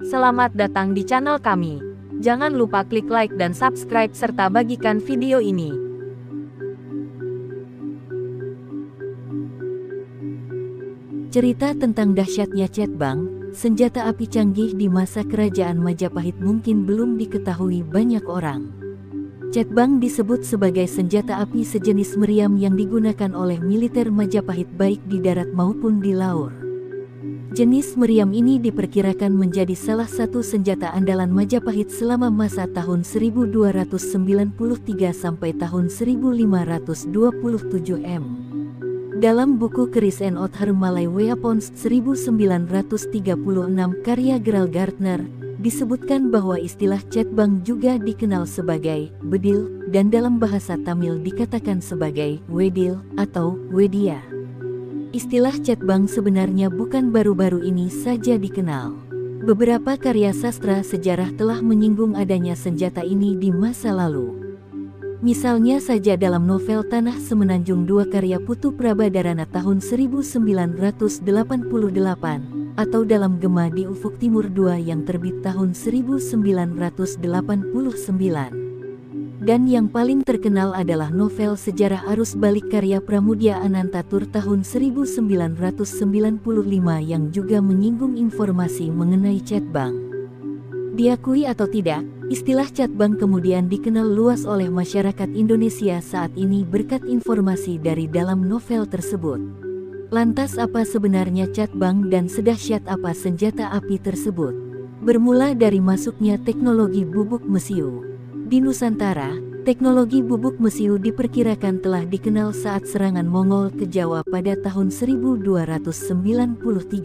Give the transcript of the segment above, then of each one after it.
Selamat datang di channel kami. Jangan lupa klik like dan subscribe serta bagikan video ini. Cerita tentang dahsyatnya Cetbang, senjata api canggih di masa kerajaan Majapahit mungkin belum diketahui banyak orang. Cetbang disebut sebagai senjata api sejenis meriam yang digunakan oleh militer Majapahit baik di darat maupun di laut. Jenis meriam ini diperkirakan menjadi salah satu senjata andalan Majapahit selama masa tahun 1293 sampai tahun 1527 m. Dalam buku Keris and Other Malay Weapons 1936 karya Gerald Gardner, disebutkan bahwa istilah Cetbang juga dikenal sebagai bedil dan dalam bahasa Tamil dikatakan sebagai wedil atau wedia. Istilah Cetbang sebenarnya bukan baru-baru ini saja dikenal. Beberapa karya sastra sejarah telah menyinggung adanya senjata ini di masa lalu. Misalnya saja dalam novel Tanah Semenanjung II karya Putu Prabadarana tahun 1988, atau dalam Gema di Ufuk Timur II yang terbit tahun 1989. Dan yang paling terkenal adalah novel Sejarah Arus Balik karya Pramudia Anantatur tahun 1995 yang juga menyinggung informasi mengenai Cetbang. Diakui atau tidak, istilah Cetbang kemudian dikenal luas oleh masyarakat Indonesia saat ini berkat informasi dari dalam novel tersebut. Lantas apa sebenarnya Cetbang dan sedahsyat apa senjata api tersebut? Bermula dari masuknya teknologi bubuk mesiu. Di Nusantara, teknologi bubuk mesiu diperkirakan telah dikenal saat serangan Mongol ke Jawa pada tahun 1293.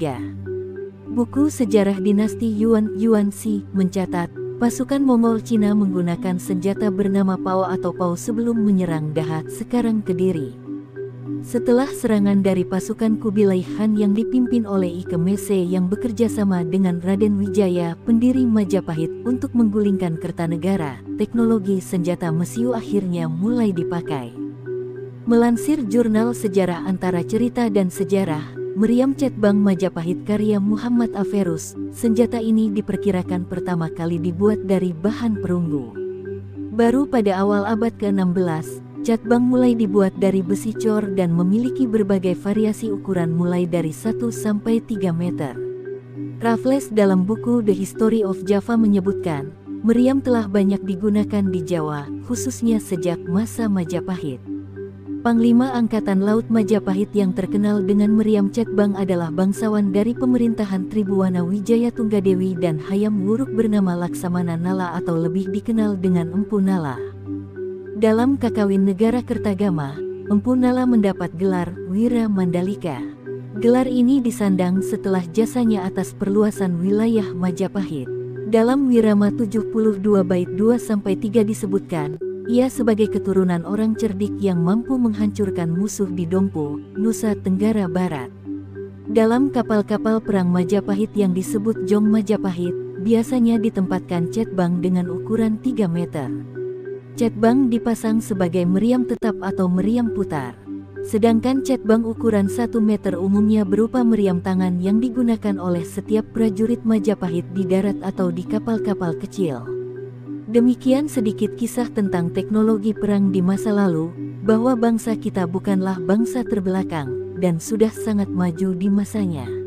Buku Sejarah Dinasti Yuan Yuanxi mencatat, pasukan Mongol Cina menggunakan senjata bernama Pao atau Pao sebelum menyerang Dahat sekarang Kediri. Setelah serangan dari pasukan Kubilai Han yang dipimpin oleh Ike Mese yang bekerja sama dengan Raden Wijaya, pendiri Majapahit, untuk menggulingkan Kertanegara, teknologi senjata mesiu akhirnya mulai dipakai. Melansir jurnal sejarah Antara Cerita dan Sejarah, meriam Cetbang Majapahit karya Muhammad Averus, senjata ini diperkirakan pertama kali dibuat dari bahan perunggu. Baru pada awal abad ke-16, Cetbang mulai dibuat dari besi cor dan memiliki berbagai variasi ukuran mulai dari 1 sampai 3 meter. Raffles dalam buku The History of Java menyebutkan, meriam telah banyak digunakan di Jawa, khususnya sejak masa Majapahit. Panglima Angkatan Laut Majapahit yang terkenal dengan meriam Cetbang adalah bangsawan dari pemerintahan Tribuwana Wijaya Tunggadewi dan Hayam Wuruk bernama Laksamana Nala atau lebih dikenal dengan Empu Nala. Dalam Kakawin Negara Kertagama, Empu Nala mendapat gelar Wira Mandalika. Gelar ini disandang setelah jasanya atas perluasan wilayah Majapahit. Dalam Wirama 72 bait 2-3 disebutkan, ia sebagai keturunan orang cerdik yang mampu menghancurkan musuh di Dompu, Nusa Tenggara Barat. Dalam kapal-kapal perang Majapahit yang disebut Jong Majapahit, biasanya ditempatkan Cetbang dengan ukuran 3 meter. Cetbang dipasang sebagai meriam tetap atau meriam putar. Sedangkan Cetbang ukuran 1 meter umumnya berupa meriam tangan yang digunakan oleh setiap prajurit Majapahit di darat atau di kapal-kapal kecil. Demikian sedikit kisah tentang teknologi perang di masa lalu, bahwa bangsa kita bukanlah bangsa terbelakang, dan sudah sangat maju di masanya.